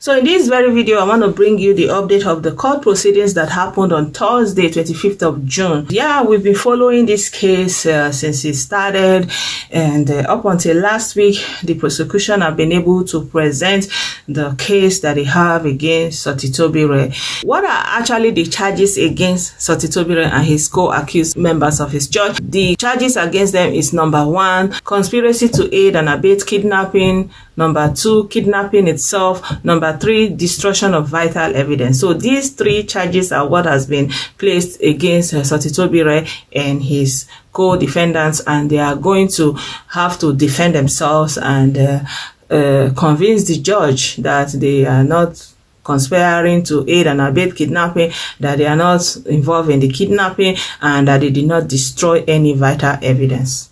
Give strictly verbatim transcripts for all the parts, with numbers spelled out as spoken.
So in this very video, I want to bring you the update of the court proceedings that happened on Thursday, twenty-fifth of June. Yeah, we've been following this case uh, since it started, and uh, up until last week, the prosecution have been able to present the case that they have against Sotitobire. What are actually the charges against Sotitobire and his co-accused members of his church? The charges against them is number one, conspiracy to aid and abet kidnapping. Number two, kidnapping itself. Number three, destruction of vital evidence. So these three charges are what has been placed against uh, Sotitobire and his co-defendants, and they are going to have to defend themselves and uh, uh, convince the judge that they are not conspiring to aid and abet kidnapping, that they are not involved in the kidnapping, and that they did not destroy any vital evidence.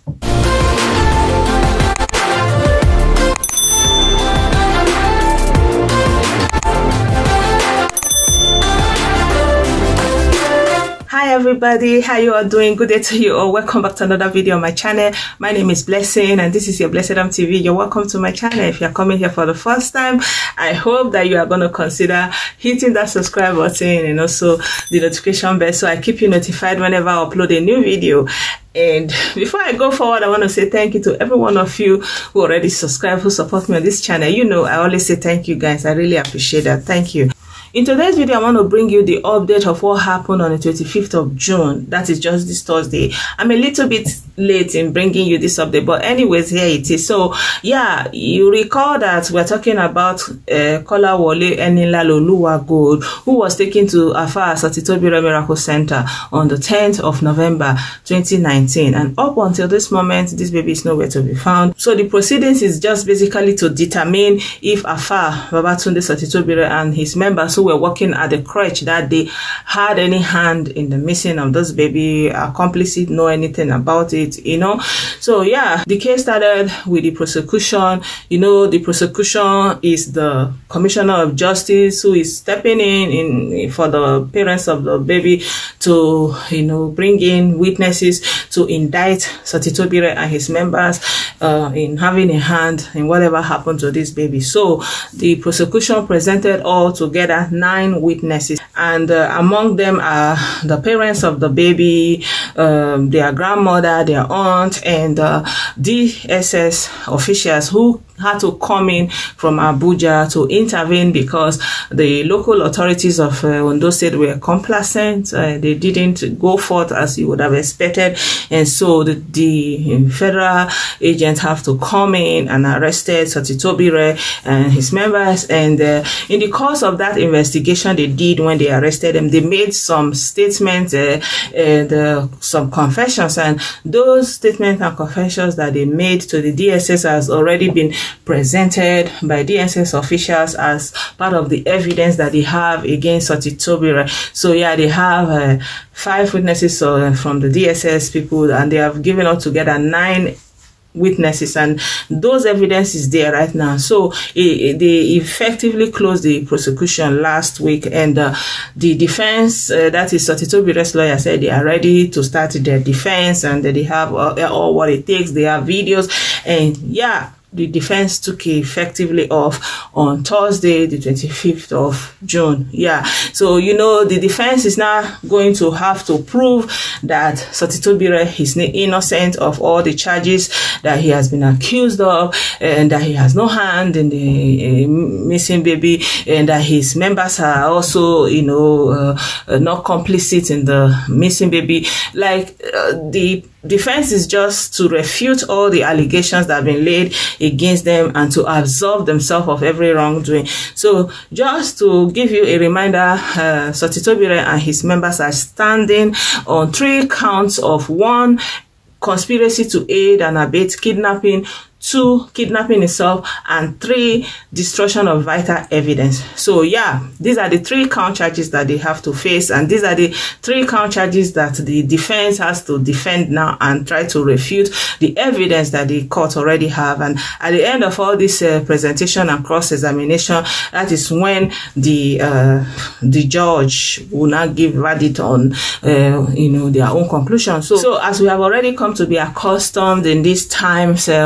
Hi everybody, how you all doing? Good day to you all. Welcome back to another video on my channel. My name is Blessing and this is your Blessedom T V. You're welcome to my channel. If you're coming here for the first time, I hope that you are going to consider hitting that subscribe button and also the notification bell so I keep you notified whenever I upload a new video. And before I go forward, I want to say thank you to every one of you who already subscribe, who support me on this channel. You know, I always say thank you guys. I really appreciate that. Thank you. In today's video, I want to bring you the update of what happened on the twenty-fifth of June. That is just this Thursday. I'm a little bit late in bringing you this update, but anyways, here it is. So, yeah, you recall that we're talking about uh, Kolawole Enilaloluwa Gold, who was taken to Afar Sotitobire Miracle Center on the tenth of November twenty nineteen. And up until this moment, this baby is nowhere to be found. So the proceedings is just basically to determine if Afar Babatunde Sotitobire and his members who were working at the crèche that day had any hand in the missing of this baby, accomplices, know anything about it, you know. So yeah, the case started with the prosecution. You know, the prosecution is the Commissioner of Justice who is stepping in, in for the parents of the baby to, you know, bring in witnesses to indict Sotitobire and his members uh, in having a hand in whatever happened to this baby. So the prosecution presented all together nine witnesses, and uh, among them are the parents of the baby, um, their grandmother, their aunt, and uh, D S S officials who had to come in from Abuja to intervene because the local authorities of uh, Ondo State were complacent. Uh, they didn't go forth as you would have expected, and so the, the federal agents have to come in and arrested Sotitobire and his members. And uh, in the course of that investigation they did when they arrested them, they made some statements uh, and uh, some confessions, and those statements and confessions that they made to the D S S has already been presented by D S S officials as part of the evidence that they have against Sotitobire. So yeah, they have uh, five witnesses uh, from the D S S people, and they have given all together nine witnesses, and those evidence is there right now. So it, it, they effectively closed the prosecution last week, and uh, the defense, uh, that is Sotitobire's lawyer, said they are ready to start their defense, and they have uh, all what it takes. They have videos, and yeah, the defense took effectively off on Thursday, the twenty-fifth of June. Yeah, so you know the defense is now going to have to prove that Sotitobire is innocent of all the charges that he has been accused of, and that he has no hand in the uh, missing baby, and that his members are also, you know, uh, uh, not complicit in the missing baby. Like uh, the defense is just to refute all the allegations that have been laid against them and to absolve themselves of every wrongdoing. So just to give you a reminder, uh, Sotitobire and his members are standing on three counts of one, conspiracy to aid and abet kidnapping, two, kidnapping itself, and three, destruction of vital evidence. So yeah, these are the three count charges that they have to face, and these are the three count charges that the defense has to defend now and try to refute the evidence that the court already have. And at the end of all this uh, presentation and cross-examination, that is when the uh, the judge will not give verdict on uh, you know, their own conclusion. So, so as we have already come to be accustomed in these times uh, when they are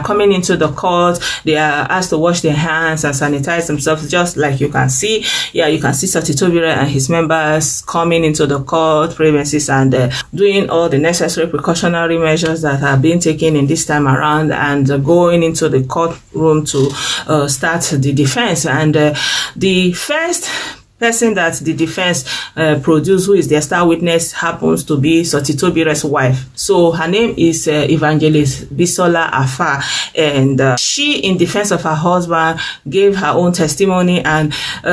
coming into the court, they are asked to wash their hands and sanitize themselves, just like you can see. Yeah, you can see Sotitobire and his members coming into the court premises and uh, doing all the necessary precautionary measures that are being taken in this time around, and uh, going into the courtroom to uh, start the defense. And uh, the first person that the defense uh, produced, who is their star witness, happens to be Sotitobire's wife. So her name is uh, Evangelist Bisola Afa, and uh, she, in defense of her husband, gave her own testimony. And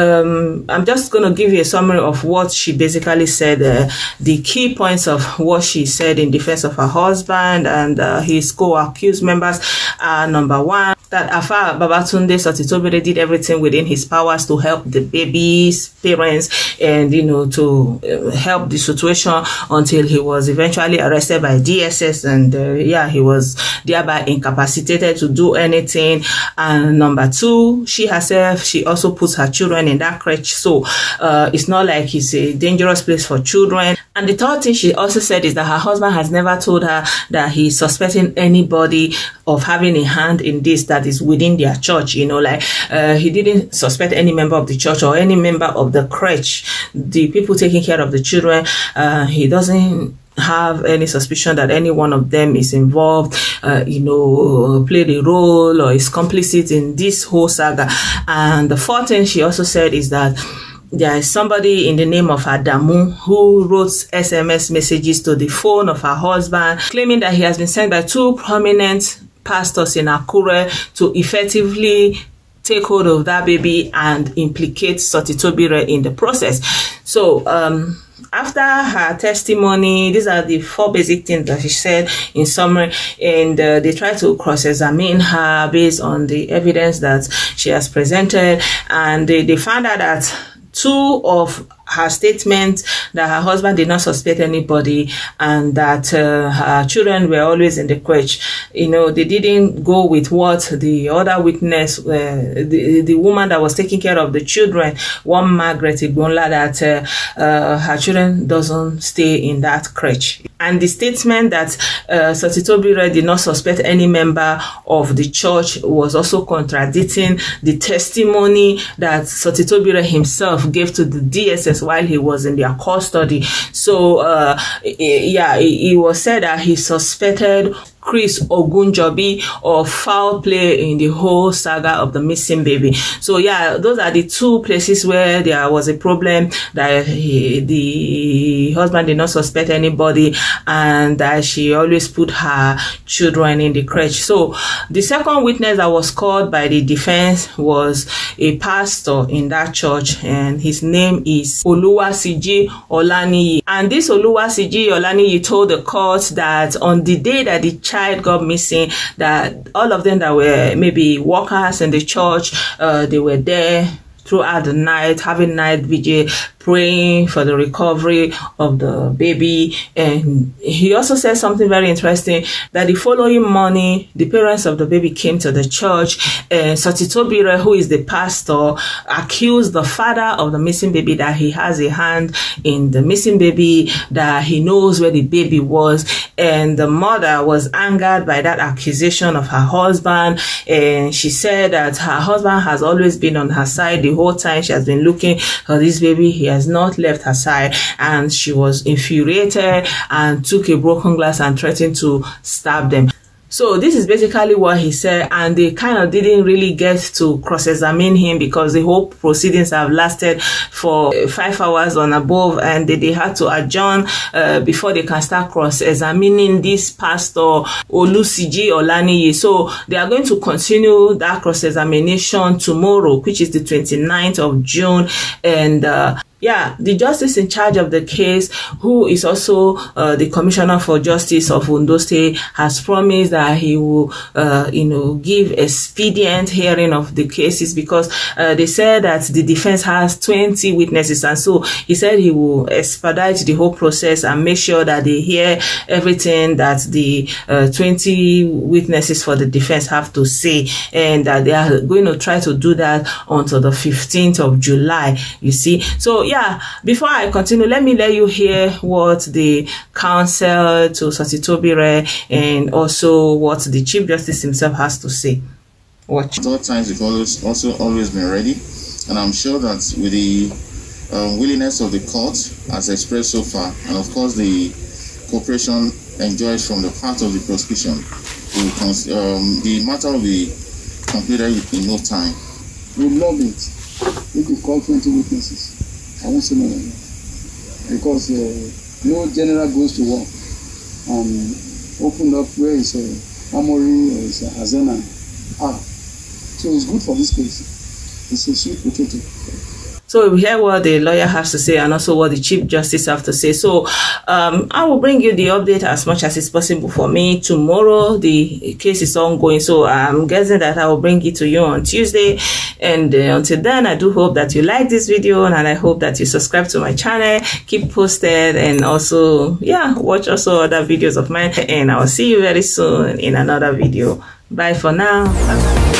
um, I'm just going to give you a summary of what she basically said. Uh, the key points of what she said in defense of her husband and uh, his co-accused members are: number one, that Afa Babatunde Sotitobire did everything within his powers to help the baby's parents, and you know, to uh, help the situation until he was eventually arrested by D S S, and uh, yeah, he was thereby incapacitated to do anything. And number two, she herself, she also puts her children in that crèche, so uh, it's not like it's a dangerous place for children. And the third thing she also said is that her husband has never told her that he's suspecting anybody of having a hand in this that is within their church. You know, like uh, he didn't suspect any member of the church or any member of the crèche, the people taking care of the children. Uh, he doesn't have any suspicion that any one of them is involved, uh, you know, played a role or is complicit in this whole saga. And the fourth thing she also said is that there is somebody in the name of Adamu who wrote S M S messages to the phone of her husband, claiming that he has been sent by two prominent pastors in Akure to effectively take hold of that baby and implicate Sotitobire in the process. So um after her testimony, these are the four basic things that she said in summary, and uh, they try to cross-examine her based on the evidence that she has presented, and they, they found out that two of her statements, that her husband did not suspect anybody and that uh, her children were always in the crèche, you know, they didn't go with what the other witness, uh, the, the woman that was taking care of the children, one Margaret Igbonla, that uh, uh, her children doesn't stay in that crèche. And the statement that uh, Sotitobire did not suspect any member of the church was also contradicting the testimony that Sotitobire himself gave to the D S S while he was in their custody. So uh, yeah, it was said that he suspected Chris Ogunjobi of foul play in the whole saga of the missing baby. So yeah, those are the two places where there was a problem, that he, the husband did not suspect anybody and that she always put her children in the crèche. So the second witness that was called by the defense was a pastor in that church, and his name is Oluwasiji Olaniyi. And this Oluwasiji Olaniyi told the court that on the day that the child got missing, that all of them that were maybe workers in the church, uh, they were there throughout the night, having night vigil, praying for the recovery of the baby. And he also said something very interesting, that the following morning, the parents of the baby came to the church, and Sotitobire, who is the pastor, accused the father of the missing baby that he has a hand in the missing baby, that he knows where the baby was. And the mother was angered by that accusation of her husband, and she said that her husband has always been on her side the whole time she has been looking for this baby. He has not left her side, and she was infuriated and took a broken glass and threatened to stab them. So this is basically what he said, and they kind of didn't really get to cross-examine him because the whole proceedings have lasted for five hours on above, and they, they had to adjourn uh, before they can start cross-examining this pastor Olusiji Olaniyi. So they are going to continue that cross-examination tomorrow, which is the twenty-ninth of June, and uh, yeah, the justice in charge of the case, who is also uh, the Commissioner for Justice of Ondo State, has promised that he will, uh, you know, give expedient hearing of the cases, because uh, they said that the defense has twenty witnesses, and so he said he will expedite the whole process and make sure that they hear everything that the uh, twenty witnesses for the defense have to say, and that they are going to try to do that until the fifteenth of July. You see, so yeah, before I continue, let me let you hear what the counsel to Sotitobire and also what the Chief Justice himself has to say. Watch. At all times, we've always also always been ready, and I'm sure that with the um, willingness of the court, as expressed so far, and of course the cooperation enjoyed from the part of the prosecution, um, the matter will be completed in no time. We love it if you call twenty witnesses. I won't say no, because uh, no general goes to war and open up where is a Amory or is a Azena. Ah, so it's good for this case. It's a sweet potato. So we hear what the lawyer has to say and also what the Chief Justice have to say. So um, I will bring you the update as much as it's possible for me. Tomorrow, the case is ongoing. So I'm guessing that I will bring it to you on Tuesday. And uh, until then, I do hope that you like this video and I hope that you subscribe to my channel. Keep posted and also, yeah, watch also other videos of mine. And I will see you very soon in another video. Bye for now. Bye-bye.